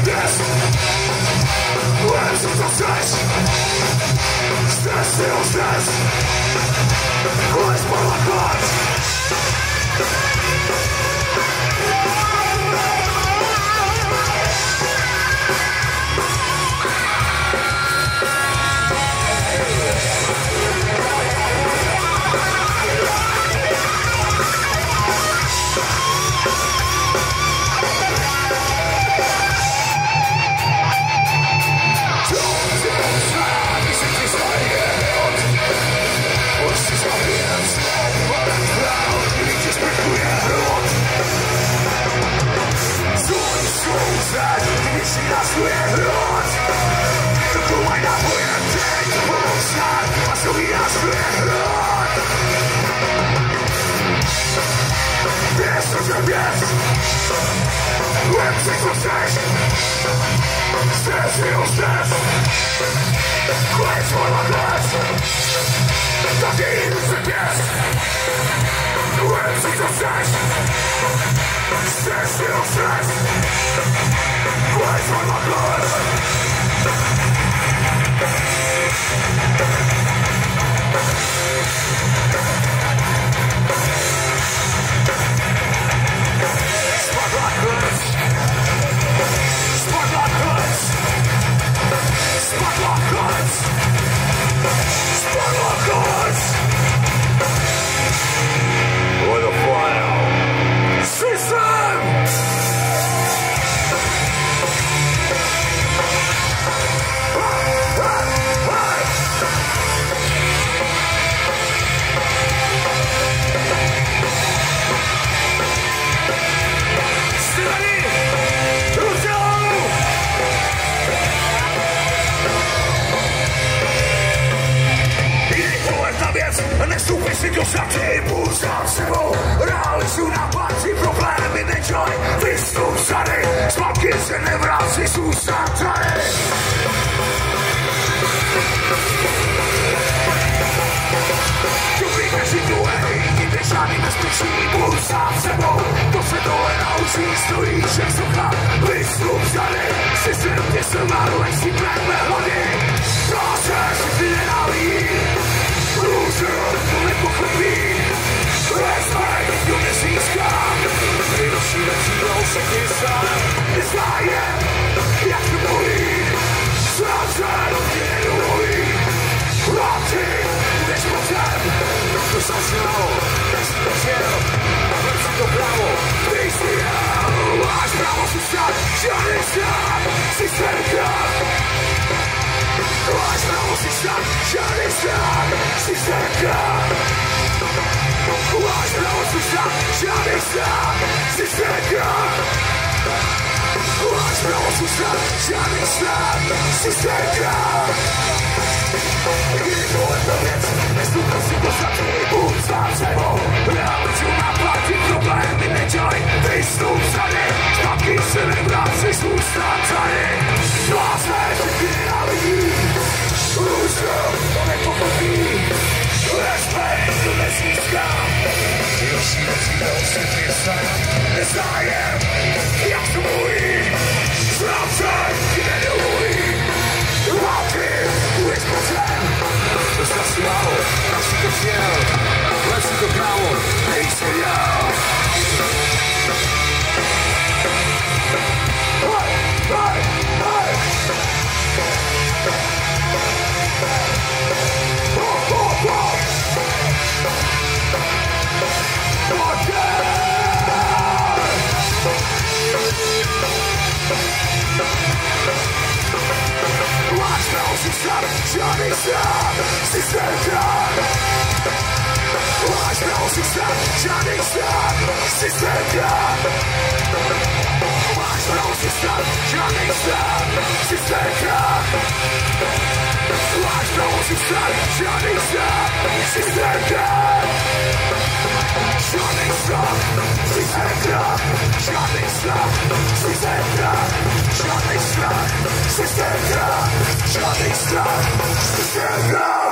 This Words of the flesh Stress feels this Eyes for my blood Jeśli nas wyrot to wojna pojętej Polsat, a sobie nas wyrot Wiesz co się wiesz Łebcy co chcesz Stres wyjął stres Kłęcz moja kres Taki inny pies Łebcy co chcesz Stres wyjął stres Kłęcz moja kres Negociate impulsativă Realizațiunea pații probleme de joy Distrusare Smoke se ne vrea să susținere Iubire și tu ei Deșani nespeci impulsativă To se dole nauči stojí že sucha Distrusare Se srpte se maluje si black melody Proces si nenávidí Loser, to nepochopí Respekt, kdo nezíská Vynosíme cílou se chystám Nezájem, jak to bolí Zrácen, tě nedovolí A ty, budeš potem To zaznal, tak si to chtěl A vrť si to právo, ty jsi jel Máš právo si stát, žádný stát Systémka Máš právo si stát, žádný stát Systémka Máš právo si stát, žádný stát Systémka Máš právo si stát, žádný stát Systémka Když tohle to věc, nestupil si to za tvůj bůh Stát sebou, realitu na platí problémy nedělej Vystup tady, zpátky se nevrací, zůstat tady Vlázne, že ty nenávidí Loser, to nepochopí Respekt, to nezíská Vynosíme cílou se chystám Nezájem, jak to bolí Zrácen, ti nedovolí A ty, budeš potem To strašně málo, tak si to chtěl Hled si to právo, nejsi jel Hej, hej, hej Máš právo si stát, žádný stát Systémka Máš právo si stát, žádný stát Systémka Máš právo si stát, žádný stát Systémka Máš právo si stát, žádný stát Systémka Žádný stát Systémka Žádný stát Systémka Žádný stát Systémka Žádný stát Systémka